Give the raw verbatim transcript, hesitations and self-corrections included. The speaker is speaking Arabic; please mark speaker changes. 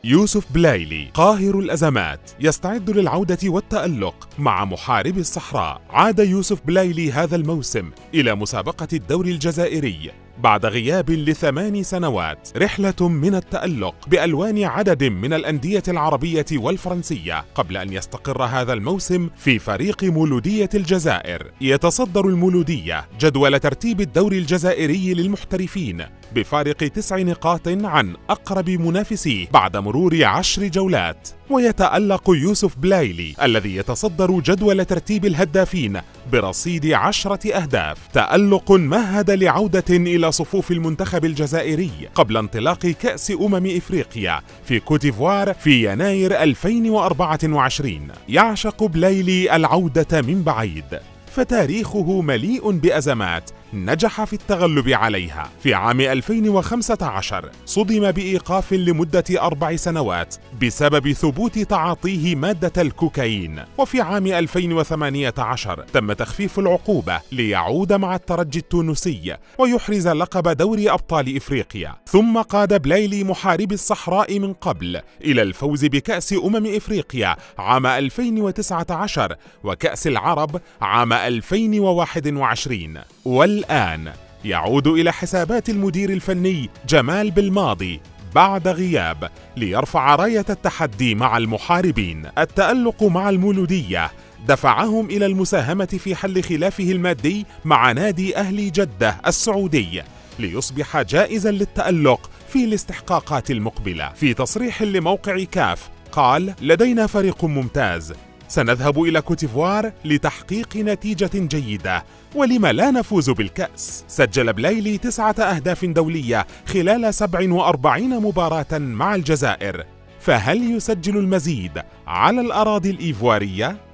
Speaker 1: يوسف بلايلي قاهر الأزمات يستعد للعودة والتألق مع محاربي الصحراء. عاد يوسف بلايلي هذا الموسم إلى مسابقة الدوري الجزائري بعد غياب لثمان سنوات، رحلة من التألق بألوان عدد من الأندية العربية والفرنسية قبل أن يستقر هذا الموسم في فريق مولودية الجزائر. يتصدر المولودية جدول ترتيب الدوري الجزائري للمحترفين بفارق تسع نقاط عن أقرب منافسيه بعد مرور عشر جولات. ويتألق يوسف بلايلي الذي يتصدر جدول ترتيب الهدافين برصيد عشرة أهداف. تألق مهد لعودة إلى صفوف المنتخب الجزائري قبل انطلاق كأس أمم إفريقيا في كوتيفوار في يناير ألفين وأربعة وعشرين. يعشق بلايلي العودة من بعيد، فتاريخه مليء بأزمات نجح في التغلب عليها. في عام ألفين وخمسة عشر صدم بإيقاف لمدة أربع سنوات بسبب ثبوت تعاطيه مادة الكوكايين، وفي عام ألفين وثمانية عشر تم تخفيف العقوبة ليعود مع الترجي التونسي ويحرز لقب دوري أبطال إفريقيا. ثم قاد بلايلي محاربي الصحراء من قبل إلى الفوز بكأس أمم إفريقيا عام ألفين وتسعة عشر وكأس العرب عام ألفين وواحد وعشرين، والآن يعود إلى حسابات المدير الفني جمال بالماضي بعد غياب ليرفع راية التحدي مع المحاربين. التألق مع المولودية دفعهم إلى المساهمة في حل خلافه المادي مع نادي أهلي جدة السعودي ليصبح جائزا للتألق في الاستحقاقات المقبلة. في تصريح لموقع كاف قال: لدينا فريق ممتاز، سنذهب إلى كوتيفوار لتحقيق نتيجة جيدة، ولم لا نفوز بالكأس. سجل بلايلي تسعة أهداف دولية خلال سبع وأربعين مباراة مع الجزائر، فهل يسجل المزيد على الأراضي الإيفوارية؟